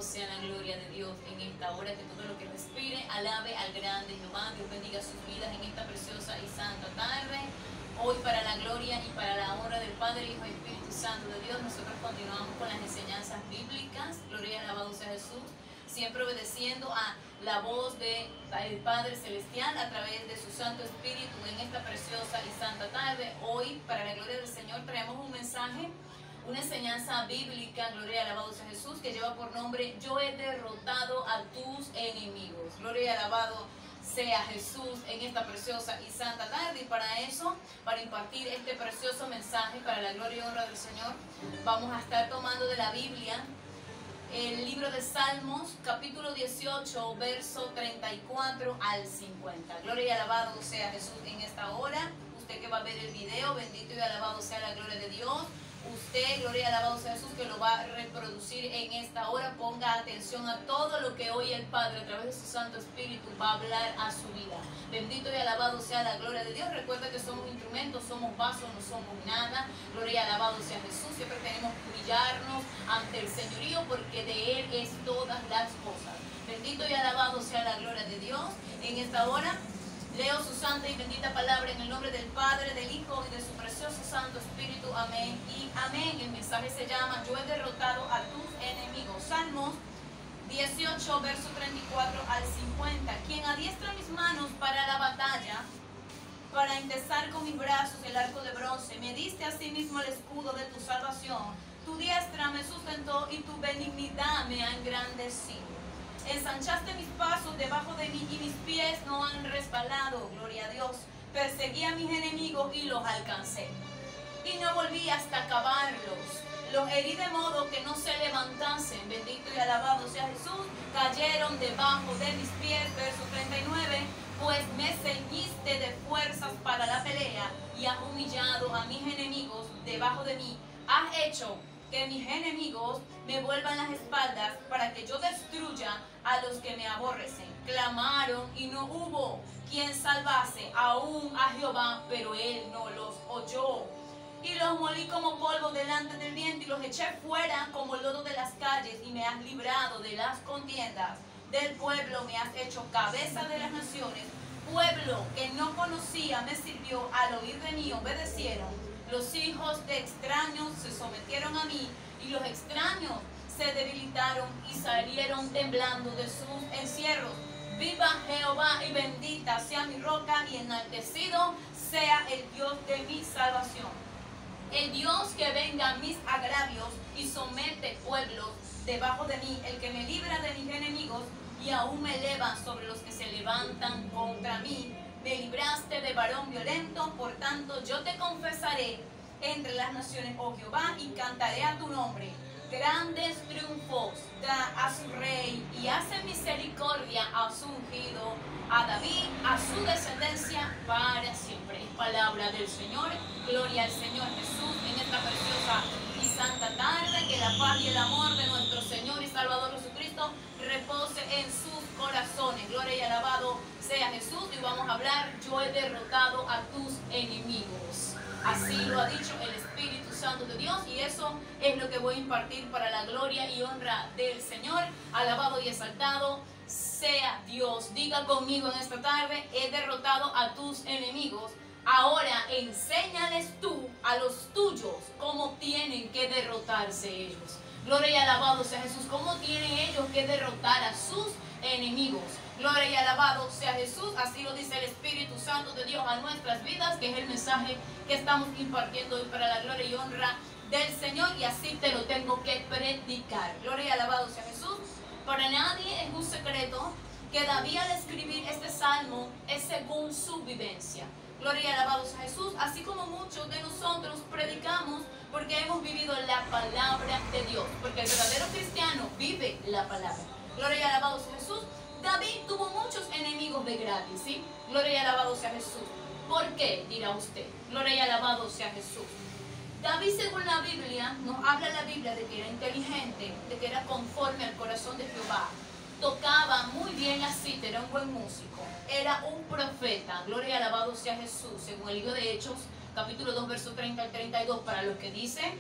sea la gloria de Dios en esta hora, que todo lo que respire alabe al grande Jehová. Dios bendiga sus vidas en esta preciosa y santa tarde. Hoy, para la gloria y para la honra del Padre, Hijo y Espíritu Santo de Dios, nosotros continuamos con las enseñanzas bíblicas. Gloria y alabado sea Jesús, siempre obedeciendo a la voz del Padre Celestial a través de su Santo Espíritu en esta preciosa y santa tarde. Hoy, para la gloria del Señor, traemos un mensaje, una enseñanza bíblica, gloria y alabado sea Jesús, que lleva por nombre: yo he derrotado a tus enemigos. Gloria y alabado sea Jesús en esta preciosa y santa tarde. Y para eso, para impartir este precioso mensaje, para la gloria y honra del Señor, vamos a estar tomando de la Biblia el libro de Salmos, capítulo 18, verso 34 al 50. Gloria y alabado sea Jesús en esta hora. Usted que va a ver el video, bendito y alabado sea la gloria de Dios. Usted, gloria y alabado sea Jesús, que lo va a reproducir en esta hora. Ponga atención a todo lo que hoy el Padre, a través de su Santo Espíritu, va a hablar a su vida. Bendito y alabado sea la gloria de Dios. Recuerda que somos instrumentos, somos vasos, no somos nada. Gloria y alabado sea Jesús. Siempre tenemos que humillarnos ante el señorío, porque de Él es todas las cosas. Bendito y alabado sea la gloria de Dios. En esta hora leo su santa y bendita palabra en el nombre del Padre, del Hijo y de su precioso Santo Espíritu. Amén y amén. El mensaje se llama: yo he derrotado a tus enemigos. Salmos 18, verso 34 al 50. Quien adiestra mis manos para la batalla, para endezar con mis brazos el arco de bronce. Me diste asimismo el escudo de tu salvación. Tu diestra me sustentó y tu benignidad me ha engrandecido. Ensanchaste mis pasos debajo de mí y mis pies no han resbalado. Gloria a Dios. Perseguí a mis enemigos y los alcancé, y no volví hasta acabarlos. Los herí de modo que no se levantasen. Bendito y alabado sea Jesús. Cayeron debajo de mis pies. Verso 39. Pues me ceñiste de fuerzas para la pelea y has humillado a mis enemigos debajo de mí. Has hecho que mis enemigos me vuelvan las espaldas para que yo destruya a los que me aborrecen. Clamaron y no hubo quien salvase, aún a Jehová, pero él no los oyó. Y los molí como polvo delante del viento y los eché fuera como lodo de las calles, y me has librado de las contiendas del pueblo, me has hecho cabeza de las naciones. Pueblo que no conocía me sirvió, al oír de mí obedecieron. Los hijos de extraños se sometieron a mí, y los extraños se debilitaron y salieron temblando de sus encierros. Viva Jehová y bendita sea mi roca, y enaltecido sea el Dios de mi salvación. El Dios que venga mis agravios y somete pueblos debajo de mí, el que me libra de mis enemigos y aún me eleva sobre los que se levantan contra mí. Me libraste de varón violento, por tanto yo te confesaré entre las naciones, oh Jehová, y cantaré a tu nombre. Grandes triunfos da a su rey, y hace misericordia a su ungido, a David, a su descendencia para siempre. Es palabra del Señor. Gloria al Señor Jesús en esta preciosa y santa tarde. Que la paz y el amor de nuestro Señor y Salvador Jesucristo repose en sus corazones. Gloria y alabado sea Jesús. Y vamos a hablar: yo he derrotado a tus enemigos. Así lo ha dicho el Espíritu Santo de Dios, y eso es lo que voy a impartir para la gloria y honra del Señor. Alabado y exaltado sea Dios. Diga conmigo en esta tarde: he derrotado a tus enemigos. Ahora enséñales tú a los tuyos cómo tienen que derrotarse ellos. Gloria y alabado sea Jesús. ¿Cómo tienen ellos que derrotar a sus enemigos? Gloria y alabado sea Jesús. Así lo dice el Espíritu Santo de Dios a nuestras vidas, que es el mensaje que estamos impartiendo hoy para la gloria y honra del Señor, y así te lo tengo que predicar. Gloria y alabado sea Jesús. Para nadie es un secreto que David, al escribir este salmo, es según su vivencia. Gloria y alabado sea Jesús. Así como muchos de nosotros predicamos porque hemos vivido la palabra de Dios, porque el verdadero cristiano vive la palabra. Gloria y alabado sea Jesús. David tuvo muchos enemigos de gratis, ¿sí? Gloria y alabado sea Jesús. ¿Por qué? Dirá usted. Gloria y alabado sea Jesús. David, según la Biblia, nos habla la Biblia de que era inteligente, de que era conforme al corazón de Jehová. Tocaba muy bien la cítara, era un buen músico. Era un profeta. Gloria y alabado sea Jesús. Según el libro de Hechos, capítulo 2, verso 30 al 32, para los que dicen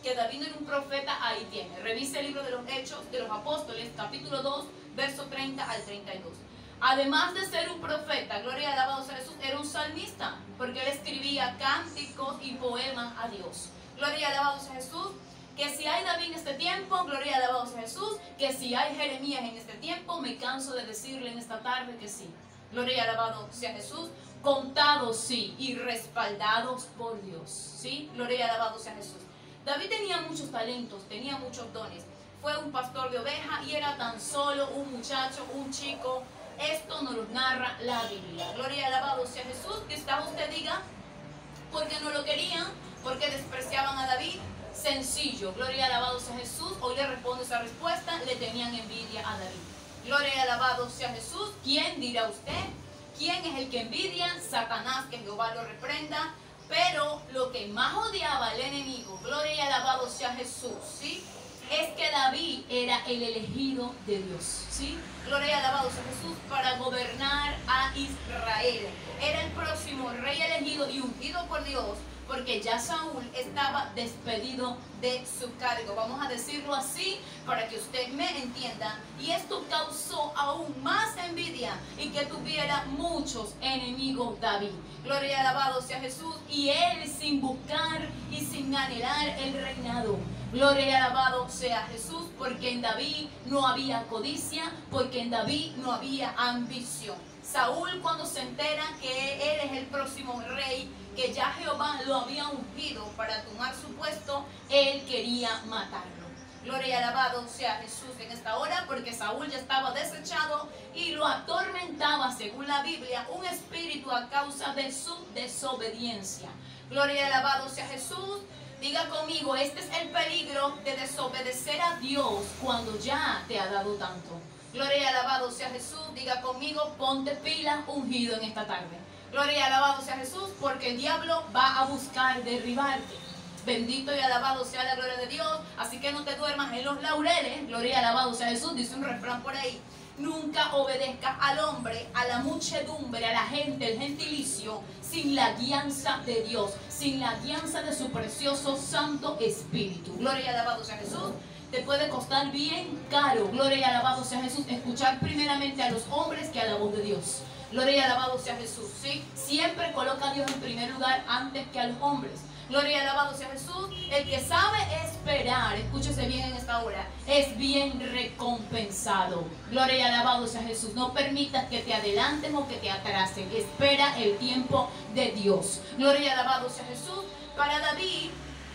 que David no era un profeta, ahí tiene. Revise el libro de los Hechos de los Apóstoles, capítulo 2, verso 30 al 32. Además de ser un profeta, gloria y alabado sea Jesús, era un salmista, porque él escribía cánticos y poemas a Dios. Gloria y alabado sea Jesús. Que si hay David en este tiempo, gloria y alabado sea Jesús. Que si hay Jeremías en este tiempo, me canso de decirle en esta tarde que sí. Gloria y alabado sea Jesús. Contados sí y respaldados por Dios. ¿Sí? Gloria y alabado sea Jesús. David tenía muchos talentos, tenía muchos dones. Fue un pastor de ovejas y era tan solo un muchacho, un chico. Esto nos lo narra la Biblia. Gloria y alabado sea Jesús. Quizás usted diga, porque no lo querían, porque despreciaban a David. Sencillo, gloria y alabado sea Jesús. Hoy le respondo esa respuesta. Le tenían envidia a David. Gloria y alabado sea Jesús. ¿Quién dirá usted? ¿Quién es el que envidia? Satanás, que Jehová lo reprenda. Pero lo que más odiaba el enemigo, gloria y alabado sea Jesús, ¿sí? Es que David era el elegido de Dios, ¿sí? Gloria y alabado sea Jesús, para gobernar a Israel. Era el próximo rey elegido y ungido por Dios, porque ya Saúl estaba despedido de su cargo. Vamos a decirlo así para que usted me entienda. Y esto causó aún más envidia y que tuviera muchos enemigos David. Gloria y alabado sea Jesús. Y él sin buscar y sin anhelar el reinado. Gloria y alabado sea Jesús, porque en David no había codicia, porque en David no había ambición. Saúl, cuando se entera que él es el próximo rey, que ya Jehová lo había ungido para tomar su puesto, él quería matarlo. Gloria y alabado sea Jesús en esta hora, porque Saúl ya estaba desechado y lo atormentaba, según la Biblia, un espíritu a causa de su desobediencia. Gloria y alabado sea Jesús. Diga conmigo, este es el peligro de desobedecer a Dios cuando ya te ha dado tanto. Gloria y alabado sea Jesús. Diga conmigo, ponte pila, ungido en esta tarde. Gloria y alabado sea Jesús, porque el diablo va a buscar derribarte. Bendito y alabado sea la gloria de Dios. Así que no te duermas en los laureles. Gloria y alabado sea Jesús. Dice un refrán por ahí. Nunca obedezcas al hombre, a la muchedumbre, a la gente, el gentilicio, sin la guianza de Dios, sin la guianza de su precioso Santo Espíritu. Gloria y alabado sea Jesús. Te puede costar bien caro, gloria y alabado sea Jesús, escuchar primeramente a los hombres que a la voz de Dios. Gloria y alabado sea Jesús, ¿sí? Siempre coloca a Dios en primer lugar antes que a los hombres. Gloria y alabado sea Jesús. El que sabe esperar, escúchese bien en esta hora, es bien recompensado. Gloria y alabado sea Jesús. No permitas que te adelanten o que te atrasen. Espera el tiempo de Dios. Gloria y alabado sea Jesús. Para David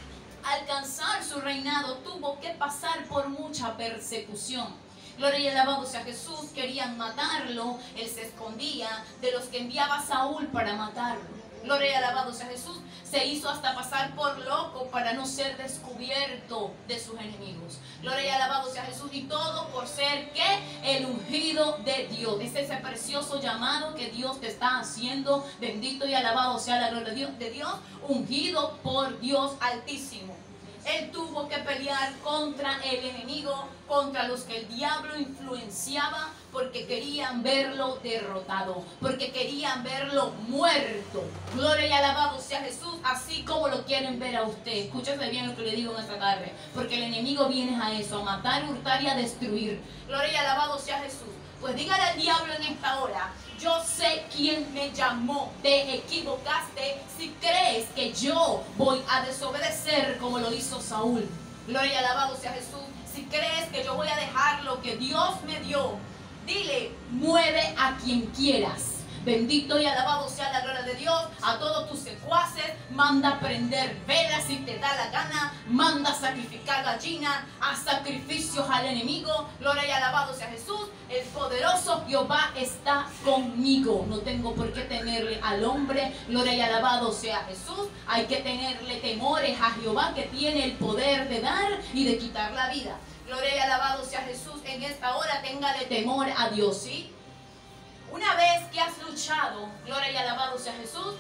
alcanzar su reinado tuvo que pasar por mucha persecución. Gloria y alabado sea Jesús. Querían matarlo, él se escondía de los que enviaba Saúl para matarlo. Gloria y alabado sea Jesús. Se hizo hasta pasar por loco para no ser descubierto de sus enemigos. Gloria y alabado sea Jesús. Y todo por ser, ¿qué? El ungido de Dios. Es ese precioso llamado que Dios te está haciendo. Bendito y alabado sea la gloria de Dios. Ungido por Dios Altísimo. Él tuvo que pelear contra el enemigo, contra los que el diablo influenciaba, porque querían verlo derrotado, porque querían verlo muerto. Gloria y alabado sea Jesús, así como lo quieren ver a usted. Escúchese bien lo que le digo en esta tarde, porque el enemigo viene a eso, a matar, hurtar y a destruir. Gloria y alabado sea Jesús. Pues dígale al diablo en esta hora: yo sé quién me llamó. Te equivocaste si crees que yo voy a desobedecer como lo hizo Saúl. Gloria y alabado sea Jesús. Si crees que yo voy a dejar lo que Dios me dio, dile: mueve a quien quieras. Bendito y alabado sea la gloria de Dios. A todos tus secuaces manda a prender velas si te da la gana. Manda a sacrificar gallina, a sacrificios al enemigo. Gloria y alabado sea Jesús. El poderoso Jehová está conmigo. No tengo por qué temerle al hombre. Gloria y alabado sea Jesús. Hay que tenerle temores a Jehová, que tiene el poder de dar y de quitar la vida. Gloria y alabado sea Jesús. En esta hora téngale temor a Dios, ¿sí? Una vez que has luchado, gloria y alabado sea Jesús,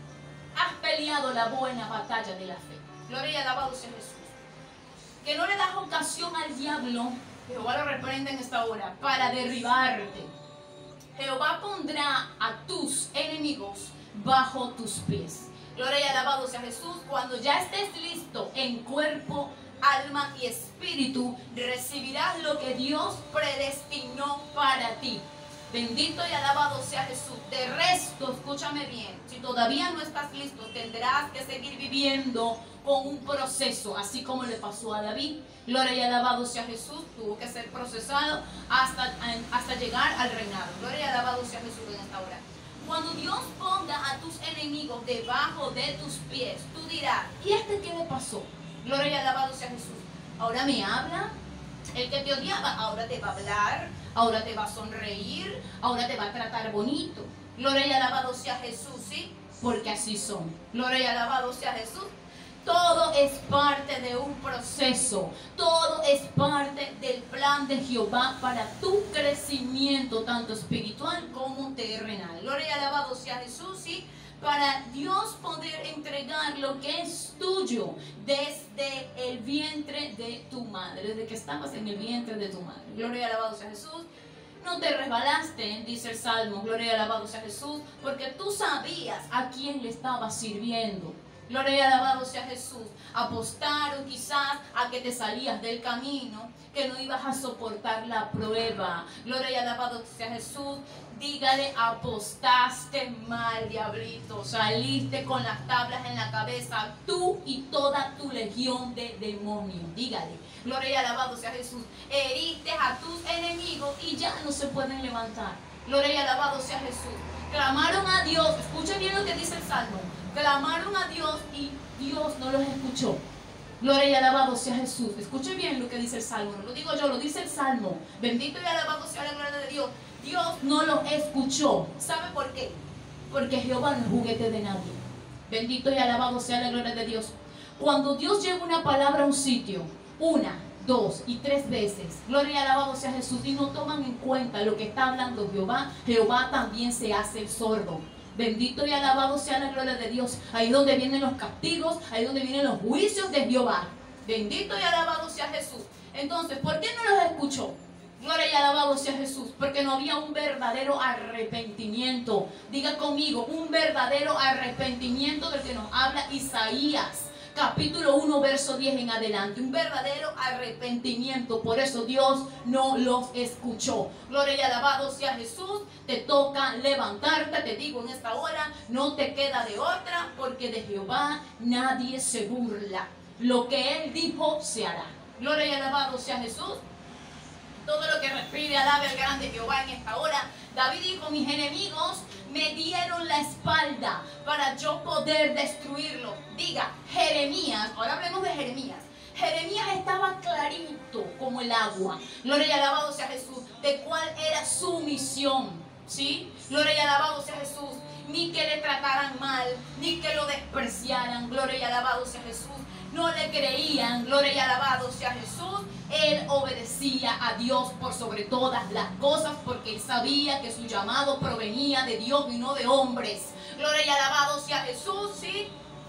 has peleado la buena batalla de la fe. Gloria y alabado sea Jesús. Que no le das ocasión al diablo, Jehová lo reprende en esta hora, para derribarte. Jehová pondrá a tus enemigos bajo tus pies. Gloria y alabado sea Jesús. Cuando ya estés listo en cuerpo alma y espíritu, recibirás lo que Dios predestinó para ti. Bendito y alabado sea Jesús. De resto, escúchame bien, si todavía no estás listo, tendrás que seguir viviendo con un proceso, así como le pasó a David. Gloria y alabado sea Jesús, tuvo que ser procesado hasta llegar al reinado. Gloria y alabado sea Jesús en esta hora. Cuando Dios ponga a tus enemigos debajo de tus pies, tú dirás, ¿y este qué le pasó? Gloria y alabado sea Jesús. Ahora me habla. El que te odiaba ahora te va a hablar, ahora te va a sonreír, ahora te va a tratar bonito. Gloria y alabado sea Jesús, ¿sí? Porque así son. Gloria y alabado sea Jesús. Todo es parte de un proceso. Todo es parte del plan de Jehová para tu crecimiento, tanto espiritual como terrenal. Gloria y alabado sea Jesús, ¿sí? Para Dios poder entregar lo que es tuyo desde el vientre de tu madre, desde que estabas en el vientre de tu madre. Gloria y alabado sea Jesús. No te resbalaste, dice el Salmo, gloria y alabado sea Jesús, porque tú sabías a quién le estabas sirviendo. Gloria y alabado sea Jesús. Apostaron quizás a que te salías del camino, que no ibas a soportar la prueba. Gloria y alabado sea Jesús. Dígale, apostaste mal, diablito. Saliste con las tablas en la cabeza, tú y toda tu legión de demonios. Dígale, gloria y alabado sea Jesús. Heriste a tus enemigos y ya no se pueden levantar. Gloria y alabado sea Jesús. Clamaron a Dios. Escuchen bien lo que dice el Salmo. Clamaron a Dios y Dios no los escuchó. Gloria y alabado sea Jesús. Escuchen bien lo que dice el Salmo. No lo digo yo, lo dice el Salmo. Bendito y alabado sea la gloria de Dios. Dios no los escuchó. ¿Sabe por qué? Porque Jehová no es juguete de nadie. Bendito y alabado sea la gloria de Dios. Cuando Dios lleva una palabra a un sitio, 1, 2 y 3 veces, gloria y alabado sea Jesús, y no toman en cuenta lo que está hablando Jehová, Jehová también se hace el sordo. Bendito y alabado sea la gloria de Dios. Ahí donde vienen los castigos, ahí donde vienen los juicios de Jehová. Bendito y alabado sea Jesús. Entonces, ¿por qué no los escuchó? Gloria y alabado sea Jesús. Porque no había un verdadero arrepentimiento. Diga conmigo, un verdadero arrepentimiento del que nos habla Isaías. Capítulo 1, verso 10 en adelante. Un verdadero arrepentimiento. Por eso Dios no los escuchó. Gloria y alabado sea Jesús. Te toca levantarte. Te digo en esta hora, no te queda de otra. Porque de Jehová nadie se burla. Lo que Él dijo se hará. Gloria y alabado sea Jesús. Todo lo que respire, alabe al grande Jehová en esta hora. David dijo, mis enemigos me dieron la espalda para yo poder destruirlo. Diga, Jeremías, ahora hablemos de Jeremías. Jeremías estaba clarito como el agua. Gloria y alabado sea Jesús. De cuál era su misión. ¿Sí? Gloria y alabado sea Jesús. Ni que le trataran mal, ni que lo despreciaran. Gloria y alabado sea Jesús. No le creían, gloria y alabado sea Jesús. Él obedecía a Dios por sobre todas las cosas, porque él sabía que su llamado provenía de Dios y no de hombres. Gloria y alabado sea Jesús, ¿sí?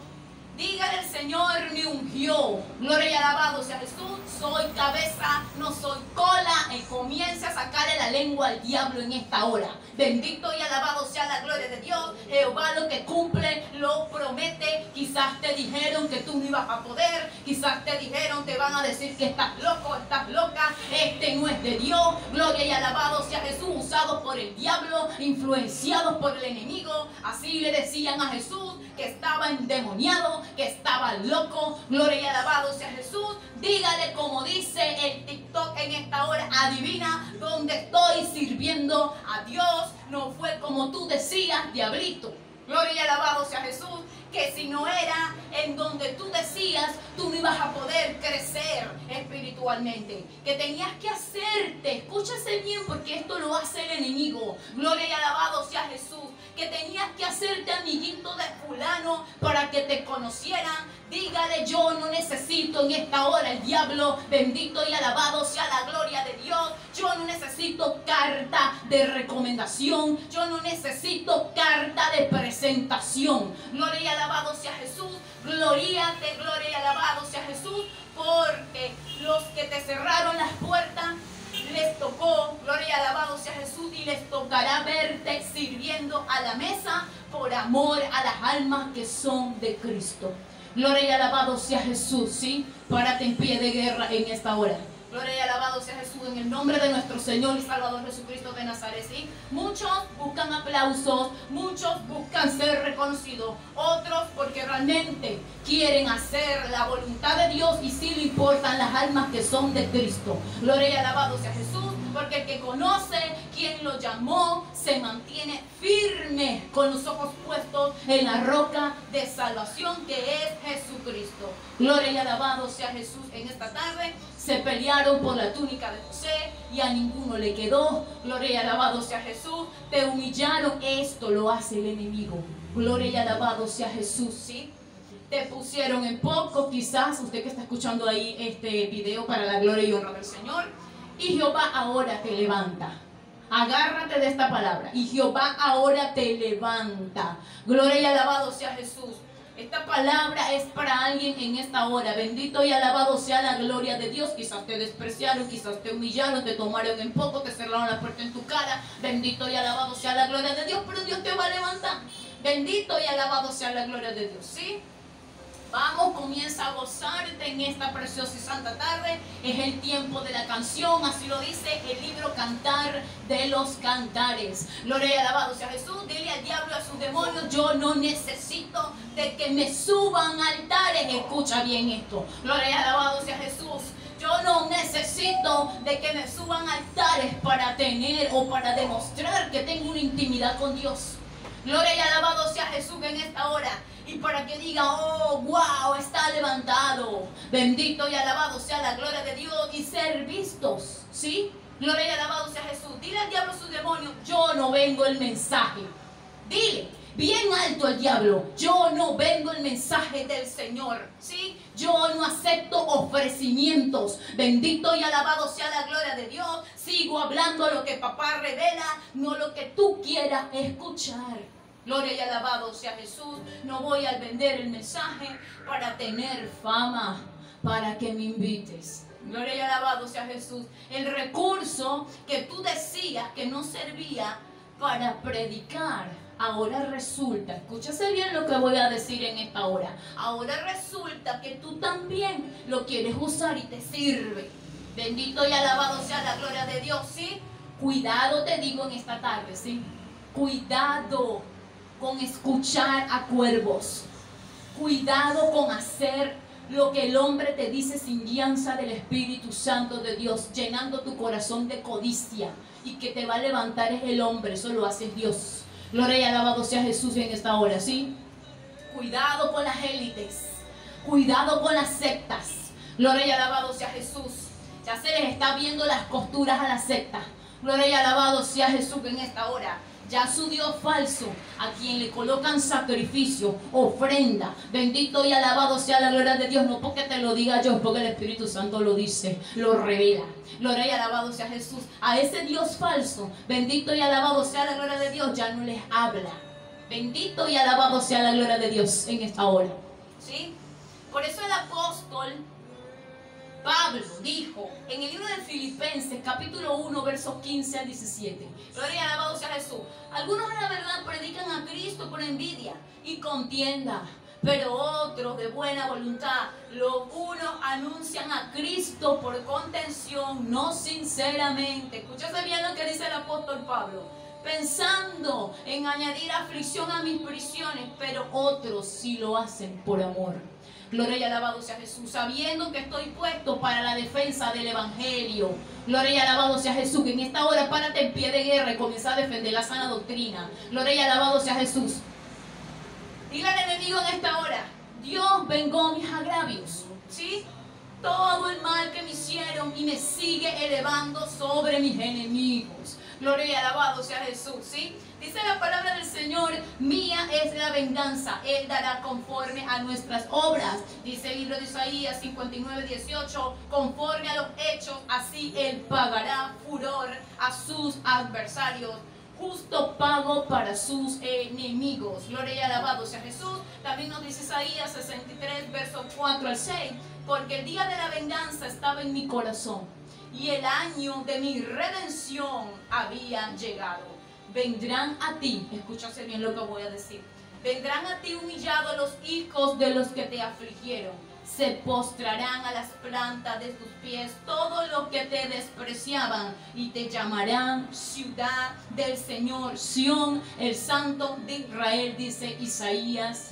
Dígale, el Señor me ungió. Gloria y alabado sea Jesús. Soy cabeza, no soy cola. Y comience a sacarle la lengua al diablo en esta hora. Bendito y alabado sea la gloria de Dios. Jehová lo que cumple, lo promete. Quizás te dijeron que tú no ibas a poder. Quizás te dijeron, te van a decir que estás loco, estás loca. Este no es de Dios. Gloria y alabado sea Jesús. Usados por el diablo, influenciados por el enemigo. Así le decían a Jesús que estaba endemoniado, que estaba loco. Gloria y alabado sea Jesús. Dígale como dice el TikTok en esta hora, adivina dónde estoy sirviendo a Dios. No fue como tú decías, diablito. Gloria y alabado sea Jesús. Que si no era en donde tú decías, tú no ibas a poder crecer espiritualmente. Que tenías que hacerte, escúchase bien porque esto lo hace el enemigo. Gloria y alabado sea Jesús. Que tenías que hacerte amiguito de fulano para que te conocieran. Dígale, yo no necesito en esta hora el diablo. Bendito y alabado sea la gloria de Dios. Yo no necesito carta de recomendación. Yo no necesito carta de presentación. Gloria y alabado sea Jesús. Gloríate, gloria y alabado sea Jesús. Porque los que te cerraron las puertas, les tocó, gloria y alabado sea Jesús, y les tocará verte sirviendo a la mesa por amor a las almas que son de Cristo. Gloria y alabado sea Jesús, ¿sí? Párate en pie de guerra en esta hora. Gloria y alabado sea Jesús en el nombre de nuestro Señor y Salvador Jesucristo de Nazaret, ¿sí? Muchos buscan aplausos, muchos buscan ser reconocidos, otros porque realmente quieren hacer la voluntad de Dios y sí le importan las almas que son de Cristo. Gloria y alabado sea Jesús, porque el que conoce quien lo llamó se mantiene firme con los ojos puestos en la roca de salvación que es Jesucristo. Gloria y alabado sea Jesús en esta tarde. Se pelearon por la túnica de José y a ninguno le quedó. Gloria y alabado sea Jesús. Te humillaron. Esto lo hace el enemigo. Gloria y alabado sea Jesús, ¿sí? Te pusieron en poco, quizás usted que está escuchando ahí este video para la gloria y honra del Señor. Y Jehová ahora te levanta. Agárrate de esta palabra. Y Jehová ahora te levanta. Gloria y alabado sea Jesús. Esta palabra es para alguien en esta hora. Bendito y alabado sea la gloria de Dios. Quizás te despreciaron, quizás te humillaron, te tomaron en poco, te cerraron la puerta en tu cara. Bendito y alabado sea la gloria de Dios, pero Dios te va a levantar. Bendito y alabado sea la gloria de Dios, ¿sí? Vamos, comienza a gozarte en esta preciosa y santa tarde. Es el tiempo de la canción, así lo dice el libro Cantar de los Cantares. Gloria y alabado sea Jesús. Dile al diablo, a sus demonios: yo no necesito de que me suban altares. Escucha bien esto. Gloria y alabado sea Jesús. Yo no necesito de que me suban altares para tener o para demostrar que tengo una intimidad con Dios. Gloria y alabado sea Jesús en esta hora. Y para que diga: oh, wow, está levantado. Bendito y alabado sea la gloria de Dios. Y ser vistos, ¿sí? Gloria y alabado sea Jesús. Dile al diablo, a sus demonios: yo no vengo el mensaje. Dile bien alto al diablo: yo no vengo el mensaje del Señor, ¿sí? Yo no acepto ofrecimientos. Bendito y alabado sea la gloria de Dios. Sigo hablando lo que papá revela, no lo que tú quieras escuchar. Gloria y alabado sea Jesús. No voy a vender el mensaje para tener fama, para que me invites. Gloria y alabado sea Jesús. El recurso que tú decías que no servía para predicar, ahora resulta, escúchase bien lo que voy a decir en esta hora, ahora resulta que tú también lo quieres usar y te sirve. Bendito y alabado sea la gloria de Dios, ¿sí? Cuidado, te digo en esta tarde, ¿sí? Cuidado con escuchar a cuervos. Cuidado con hacer lo que el hombre te dice sin guianza del Espíritu Santo de Dios, llenando tu corazón de codicia. Y que te va a levantar es el hombre, eso lo hace Dios. Gloria y alabado sea Jesús en esta hora, ¿sí? Cuidado con las élites. Cuidado con las sectas. Gloria y alabado sea Jesús. Ya se les está viendo las costuras a las sectas. Gloria y alabado sea Jesús en esta hora. Ya su Dios falso, a quien le colocan sacrificio, ofrenda, bendito y alabado sea la gloria de Dios, no porque te lo diga yo, porque el Espíritu Santo lo dice, lo revela. Gloria y alabado sea Jesús. A ese Dios falso, bendito y alabado sea la gloria de Dios, ya no les habla. Bendito y alabado sea la gloria de Dios en esta hora, ¿sí? Por eso el apóstol Pablo dijo en el libro de Filipenses, capítulo 1, versos 15 al 17. Gloria y alabado sea Jesús. Algunos, a la verdad, predican a Cristo por envidia y contienda, pero otros de buena voluntad. Los unos anuncian a Cristo por contención, no sinceramente. Escúchase bien lo que dice el apóstol Pablo. Pensando en añadir aflicción a mis prisiones, pero otros sí lo hacen por amor. Gloria y alabado sea Jesús, sabiendo que estoy puesto para la defensa del Evangelio. Gloria y alabado sea Jesús. En esta hora párate en pie de guerra y comienza a defender la sana doctrina. Gloria y alabado sea Jesús. Dile al enemigo en esta hora: Dios vengó mis agravios, ¿sí? Todo el mal que me hicieron y me sigue elevando sobre mis enemigos. Gloria y alabado sea Jesús, ¿sí? Dice la palabra del Señor: mía es la venganza, Él dará conforme a nuestras obras. Dice el libro de Isaías 59:18, conforme a los hechos, así Él pagará furor a sus adversarios. Justo pago para sus enemigos. Gloria y alabado sea Jesús. También nos dice Isaías 63, versos 4 al 6, porque el día de la venganza estaba en mi corazón y el año de mi redención había llegado. Vendrán a ti, escúchase bien lo que voy a decir, Vendrán a ti humillados los hijos de los que te afligieron. Se postrarán a las plantas de tus pies todos los que te despreciaban y te llamarán ciudad del Señor, Sión, el Santo de Israel, dice Isaías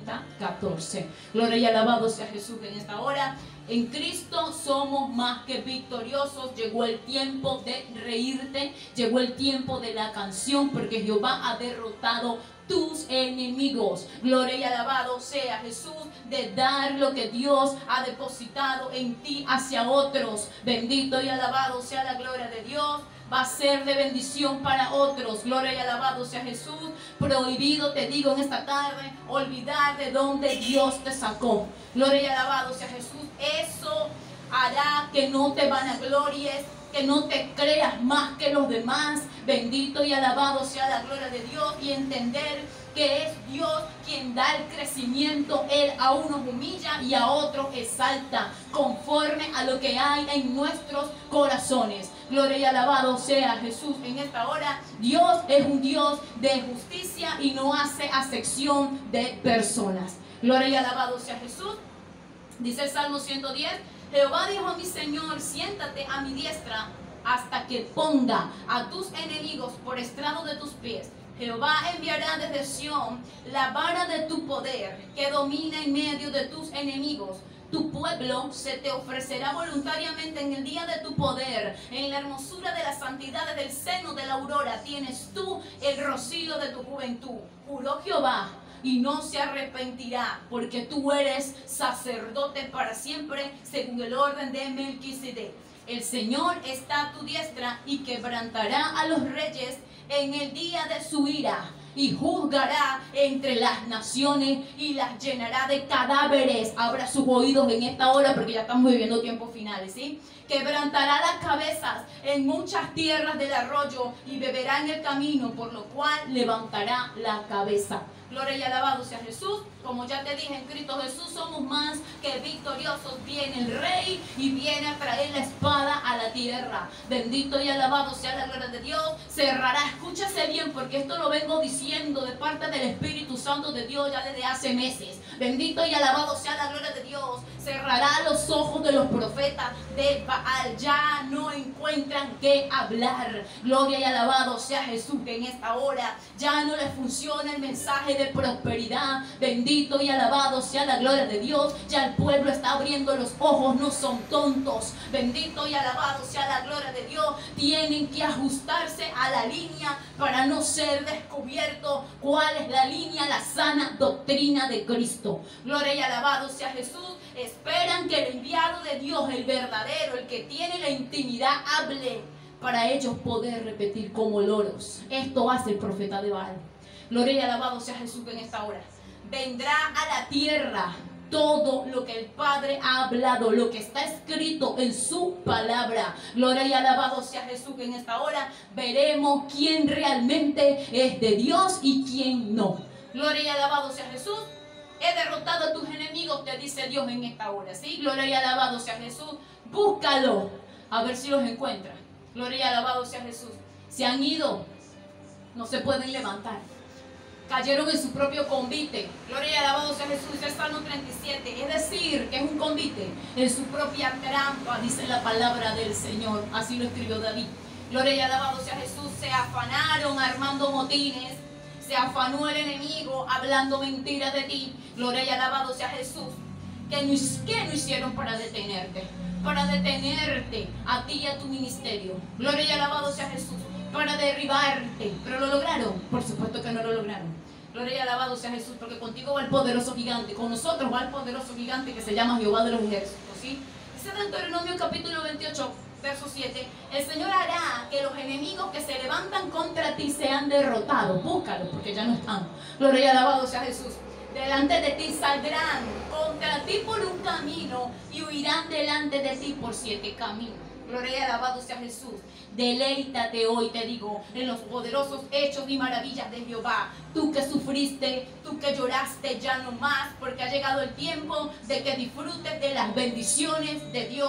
60:14. Gloria y alabado sea Jesús en esta hora. En Cristo somos más que victoriosos. Llegó el tiempo de reírte, llegó el tiempo de la canción, porque Jehová ha derrotado tus enemigos. Gloria y alabado sea Jesús, de dar lo que Dios ha depositado en ti hacia otros. Bendito y alabado sea la gloria de Dios. Va a ser de bendición para otros. Gloria y alabado sea Jesús. Prohibido, te digo en esta tarde, olvidar de dónde Dios te sacó. Gloria y alabado sea Jesús. Eso hará que no te vanaglories, que no te creas más que los demás. Bendito y alabado sea la gloria de Dios, y entender que es Dios quien da el crecimiento. Él a unos humilla y a otros exalta, conforme a lo que hay en nuestros corazones. Gloria y alabado sea Jesús en esta hora. Dios es un Dios de justicia y no hace acepción de personas. Gloria y alabado sea Jesús. Dice el Salmo 110: Jehová dijo a mi Señor, siéntate a mi diestra hasta que ponga a tus enemigos por estrado de tus pies. Jehová enviará desde Sión la vara de tu poder, que domina en medio de tus enemigos. Tu pueblo se te ofrecerá voluntariamente en el día de tu poder. En la hermosura de las santidades del seno de la aurora tienes tú el rocío de tu juventud. Juró Jehová y no se arrepentirá, porque tú eres sacerdote para siempre, según el orden de Melquisedec. El Señor está a tu diestra y quebrantará a los reyes en el día de su ira, y juzgará entre las naciones y las llenará de cadáveres. Abra sus oídos en esta hora, porque ya estamos viviendo tiempos finales, ¿sí? Quebrantará las cabezas en muchas tierras del arroyo y beberá en el camino, por lo cual levantará la cabeza. Gloria y alabado sea Jesús. Como ya te dije, en Cristo Jesús somos más que victoriosos. Viene el Rey y viene a traer la espada a la tierra. Bendito y alabado sea la gloria de Dios. Cerrará, escúchase bien, porque esto lo vengo diciendo de parte del Espíritu Santo de Dios ya desde hace meses. Bendito y alabado sea la gloria de Dios. Cerrará los ojos de los profetas de Baal. Ya no encuentran qué hablar. Gloria y alabado sea Jesús, que en esta hora ya no les funciona el mensaje de prosperidad. Bendito y alabado sea la gloria de Dios. Ya el pueblo está abriendo los ojos, no son tontos. Bendito y alabado sea la gloria de Dios. Tienen que ajustarse a la línea para no ser descubierto cuál es la línea, la sana doctrina de Cristo. Gloria y alabado sea Jesús. Esperan que el enviado de Dios, el verdadero, el que tiene la intimidad, hable para ellos poder repetir como loros. Esto hace el profeta de Baal. Gloria y alabado sea Jesús en esta hora. Vendrá a la tierra todo lo que el Padre ha hablado, lo que está escrito en su palabra. Gloria y alabado sea Jesús en esta hora. Veremos quién realmente es de Dios y quién no. Gloria y alabado sea Jesús. He derrotado a tus enemigos, te dice Dios en esta hora, ¿sí? Gloria y alabado sea Jesús. Búscalo, a ver si los encuentras. Gloria y alabado sea Jesús. Se han ido, no se pueden levantar. Cayeron en su propio convite. Gloria y alabado sea Jesús. Dice el Salmo 37. Es decir, que es un convite en su propia trampa, dice la palabra del Señor. Así lo escribió David. Gloria y alabado sea Jesús. Se afanaron armando motines. Se afanó el enemigo hablando mentiras de ti. Gloria y alabado sea Jesús. ¿Qué no hicieron para detenerte? Para detenerte a ti y a tu ministerio. Gloria y alabado sea Jesús. Para derribarte. ¿Pero lo lograron? Por supuesto que no lo lograron. Gloria y alabado sea Jesús, porque contigo va el poderoso gigante. Con nosotros va el poderoso gigante que se llama Jehová de los ejércitos, ¿sí? Dice Deuteronomio capítulo 28, verso 7. El Señor hará que los enemigos que se levantan contra ti sean derrotados. Búscalos, porque ya no están. Gloria y alabado sea Jesús. Delante de ti saldrán contra ti por un camino y huirán delante de ti por 7 caminos. Gloria y alabado sea Jesús. Deleítate hoy, te digo, en los poderosos hechos y maravillas de Jehová. Tú que sufriste, tú que lloraste, ya no más, porque ha llegado el tiempo de que disfrutes de las bendiciones de Dios.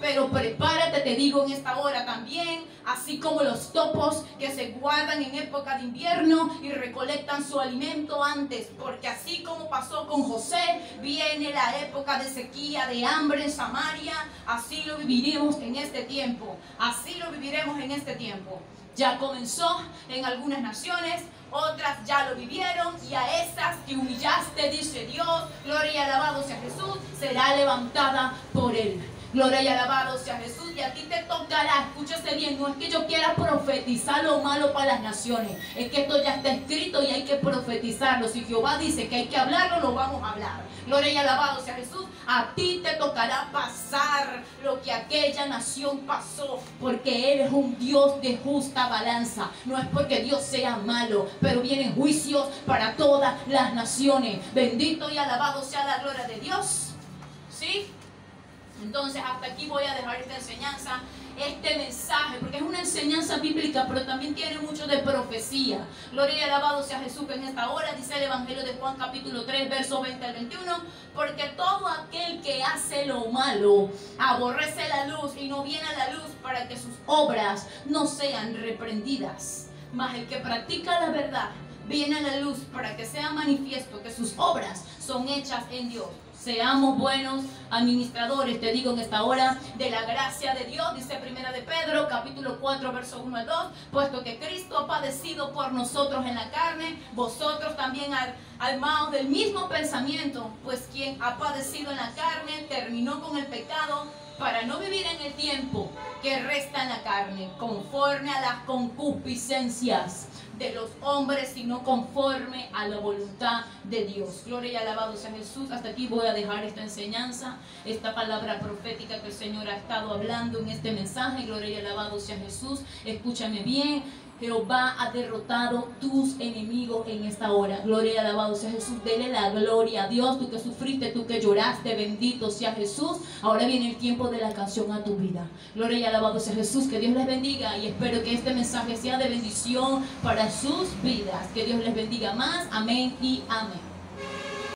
Pero prepárate, te digo en esta hora también, así como los topos que se guardan en época de invierno y recolectan su alimento antes, porque así como pasó con José, viene la época de sequía, de hambre en Samaria, así lo viviremos en este tiempo, así lo viviremos en este tiempo. Ya comenzó en algunas naciones, otras ya lo vivieron, y a esas que humillaste, dice Dios, gloria y alabado sea Jesús, será levantada por Él. Gloria y alabado sea Jesús. Y a ti te tocará, escúchese bien, no es que yo quiera profetizar lo malo para las naciones, es que esto ya está escrito y hay que profetizarlo. Si Jehová dice que hay que hablarlo, lo vamos a hablar. Gloria y alabado sea Jesús. A ti te tocará pasar lo que aquella nación pasó, porque Él es un Dios de justa balanza. No es porque Dios sea malo, pero vienen juicios para todas las naciones. Bendito y alabado sea la gloria de Dios. ¿Sí? Entonces hasta aquí voy a dejar esta enseñanza, este mensaje, porque es una enseñanza bíblica, pero también tiene mucho de profecía. Gloria y alabado sea Jesús, que en esta hora dice el Evangelio de Juan capítulo 3, verso 20 al 21, porque todo aquel que hace lo malo aborrece la luz y no viene a la luz para que sus obras no sean reprendidas. Mas el que practica la verdad viene a la luz para que sea manifiesto que sus obras son hechas en Dios. Seamos buenos administradores, te digo en esta hora, de la gracia de Dios, dice Primera de Pedro, capítulo 4, verso 1 al 2, puesto que Cristo ha padecido por nosotros en la carne, vosotros también armados del mismo pensamiento, pues quien ha padecido en la carne terminó con el pecado, para no vivir en el tiempo que resta en la carne, conforme a las concupiscencias de los hombres, sino conforme a la voluntad de Dios. Gloria y alabado sea Jesús. Hasta aquí voy a dejar esta enseñanza, esta palabra profética que el Señor ha estado hablando en este mensaje. Gloria y alabado sea Jesús. Escúchame bien. Jehová ha derrotado tus enemigos en esta hora. Gloria y alabado sea Jesús. Dele la gloria a Dios. Tú que sufriste, tú que lloraste, bendito sea Jesús. Ahora viene el tiempo de la canción a tu vida. Gloria y alabado sea Jesús. Que Dios les bendiga y espero que este mensaje sea de bendición para sus vidas. Que Dios les bendiga más. Amén y amén.